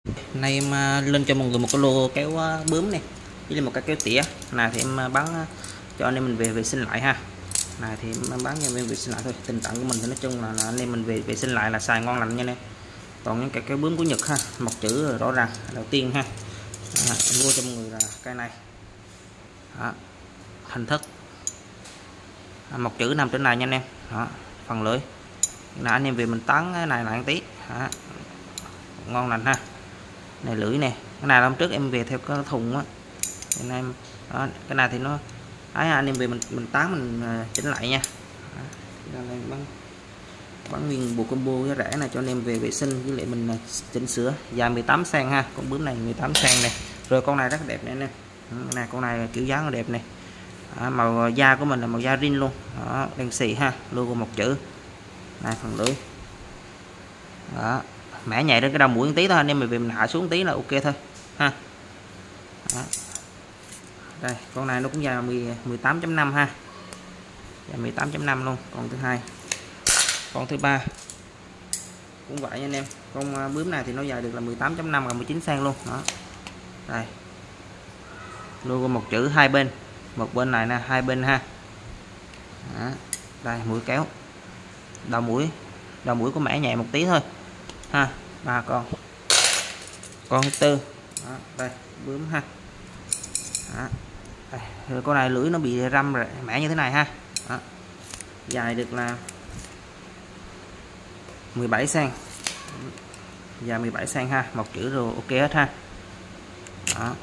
Nay em lên cho mọi người một cái lô kéo bướm này, với một cái kéo tỉa này thì em bán cho anh em mình về vệ sinh lại ha. Này thì em bán cho anh em vệ sinh lại thôi. Tình trạng của mình thì nói chung là anh em mình về vệ sinh lại là xài ngon lành nha anh em. Còn những cái kéo bướm của Nhật ha, một chữ rõ ràng đầu tiên ha. Em mua cho mọi người là cây này. Đó, hình thức một chữ nằm trên này nha anh em. Đó, phần lưỡi là anh em về mình tán cái này lại một tí. Đó, ngon lành ha. Này lưỡi nè, cái này hôm trước em về theo cái thùng á, anh em đó, cái này thì nó ấy, anh em về mình tán mình chỉnh lại nha. Bán nguyên bộ combo giá rẻ này cho anh em về vệ sinh, với lại mình chỉnh sửa. Dài 18 cm ha, con bướm này 18 cm này. Rồi con này rất đẹp này nè, này con này kiểu dáng đẹp này. Đó, màu da của mình là màu da rin luôn. Đó, đen xì ha, logo một chữ này, phần lưỡi đó, mẻ nhẹ đến cái đầu mũi một tí thôi anh em, mình hạ xuống tí là ok thôi ha. Đó. Đây con này nó cũng dài 18.5 ha, dài 18.5 luôn. Còn thứ hai, con thứ ba cũng vậy nha anh em. Con bướm này thì nó dài được là 18.5 và 19 cm luôn. Đó, đây logo một chữ hai bên, một bên này nè, hai bên ha. Đó. Đây mũi kéo, đầu mũi có mẻ nhẹ một tí thôi ha. Ba con thứ tư đó, đây bướm ha. Đó. Đây, rồi con này lưỡi nó bị răm rồi, mẻ như thế này ha. Đó. Dài được là 17 cm, dài 17 cm ha, một chữ rồi ok hết ha. Đó.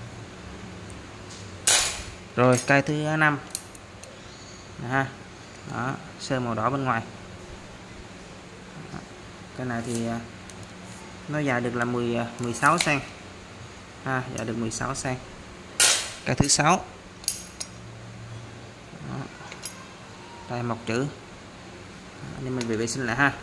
Rồi cây thứ 5 ha. Đó, sơn màu đỏ bên ngoài. Đó. Cái này thì nó dài được là 16 cm ha, dài được 16 cm. Cái thứ 6 đó. Đây một chữ, nên mình về vệ sinh lại ha,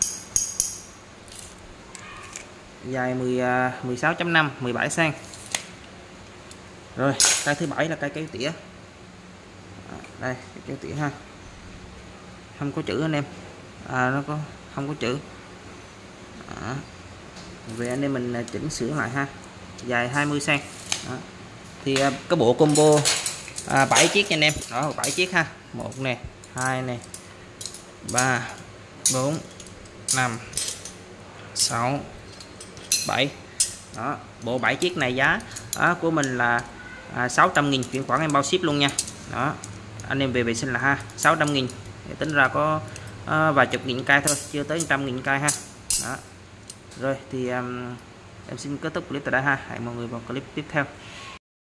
dài 16.5 17 cm. Rồi cây thứ 7 là cây kéo tỉa. Đây cái kéo tỉa ha, không có chữ anh em, nó có không có chữ. Đó. Về anh em mình chỉnh sửa lại ha, dài 20 cm. Đó. Thì cái bộ combo 7 chiếc nha anh em. Đó, 7 chiếc ha, 1 nè, 2 nè, 3 4 5 6 7. Đó, bộ 7 chiếc này giá của mình là 600.000, chuyển khoản em bao ship luôn nha. Đó, anh em về vệ sinh là ha, 600.000, để tính ra có vài chục nghìn cây thôi, chưa tới 100.000 cây ha. Đó. Rồi thì em xin kết thúc clip tại đây ha, hẹn mọi người vào clip tiếp theo.